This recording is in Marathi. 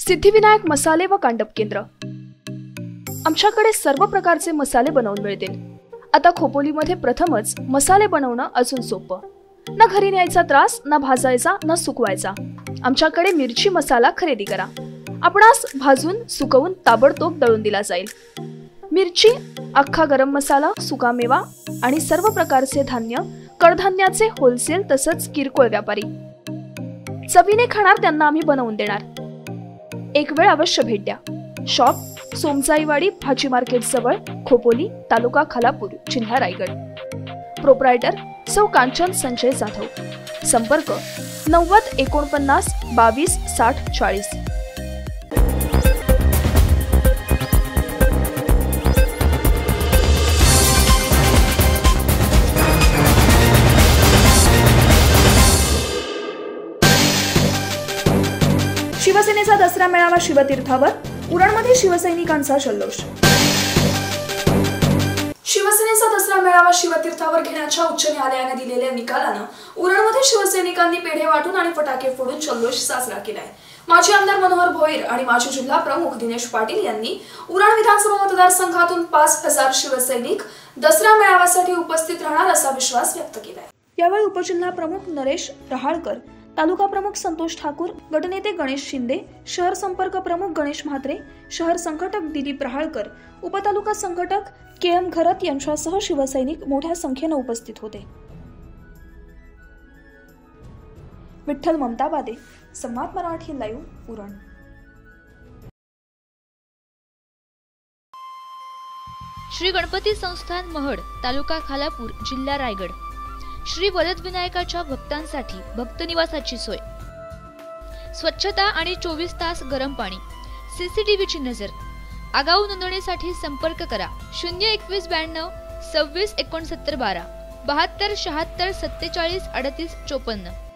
सिद्धिविनायक मसाले व कांडप केंद्र। आमच्याकडे सर्व प्रकारचे मसाले बनवून मिळतील। आता खोपोलीमध्ये प्रथमच मसाले बनवणं अजून सोपं। ना घरी न्यायचा त्रास, ना भाजायचा, ना सुकवायचा। आमच्याकडे मिरची मसाला खरेदी करा। आपणास भाजून सुकवून ताबडतोब दळून दिला जाईल। मिरची, अख्खा गरम मसाला, सुका मेवा आणि सर्व प्रकारचे धान्य, कडधान्याचे होलसेल तसंच किरकोळ व्यापारी चवीने खाणार त्यांना आम्ही बनवून देणार। एक वेळ अवश्य भेट द्या। शॉप सोमचाईवाडी भाजी मार्केट जवळ, खोपोली, तालुका खालापूर, जिल्हा रायगड। प्रोप्रायटर सौ कांचन संजय जाधव। संपर्क 90 49 22 60 40। शिवसेनेचा दसरा मेळावा शिवतीर्थावर, उरणमध्ये शिवसैनिकांचा जल्लोष। शिवसेनेचा दसरा मेळावा शिवतीर्थावर घेण्याच्या उच्च न्यायालयाने दिलेल्या निकालानं उरणमध्ये शिवसैनिकांनी पेढे वाटून आणि फटाके फोडून जल्लोष साजरा केलाय। माजी आमदार मनोहर भोईर आणि माजी जिल्हा प्रमुख दिनेश पाटील यांनी उरण विधानसभा मतदारसंघातून 5000 शिवसैनिक दसरा मेळाव्यासाठी उपस्थित राहणार असा विश्वास व्यक्त केलाय। यावेळी उपजिल्हा प्रमुख नरेश रहाळकर, तालुका प्रमुख संतोष ठाकूर, गटनेते गणेश शिंदे, शहर संपर्क प्रमुख गणेश म्हात्रे, शहर संघटक दिलीप रहाळकर, उपतालुका संघटक के.एम. घरत यांच्यासह शिवसैनिक मोठ्या संख्येने उपस्थित होते। विठ्ठल ममताबादे, संवाद मराठी लाईव्ह, उरण। श्री गणपती संस्थान महड, तालुका खालापूर, जिल्हा रायगड। श्री वरदविनायकाच्या भक्तांसाठी भक्त निवासाची सोय, स्वच्छता आणि 24 तास गरम पाणी, सीसीटीव्हीची नजर। आगाऊ नोंदणीसाठी संपर्क करा 021 92 26 69 12 72 76 47 38 54।